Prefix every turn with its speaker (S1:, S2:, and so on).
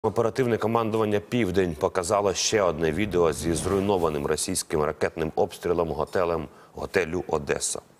S1: Оперативне командування «Південь» показало ще одне відео зі зруйнованим російським ракетним обстрілом готелю «Одеса».